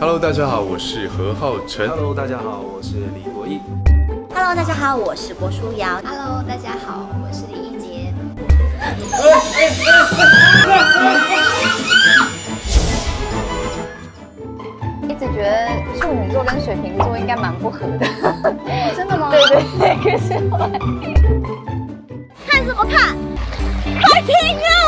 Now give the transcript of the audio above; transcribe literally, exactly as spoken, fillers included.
Hello， 大家好，我是何浩晨。 Hello， 大家好，我是李国毅。 Hello， 大家好，我是郭书瑶。 Hello， 大家好，我是李一杰。一直觉得处女座跟水瓶座应该蛮不合的。真的吗？对对对，可是后来看什么看？快停啊！